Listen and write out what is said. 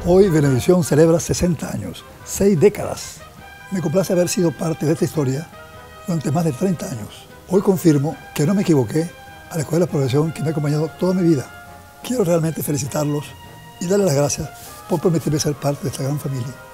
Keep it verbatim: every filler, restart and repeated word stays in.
Hoy Venevisión celebra sesenta años, seis décadas. Me complace haber sido parte de esta historia durante más de treinta años. Hoy confirmo que no me equivoqué al escoger la profesión que me ha acompañado toda mi vida. Quiero realmente felicitarlos y darles las gracias por permitirme ser parte de esta gran familia.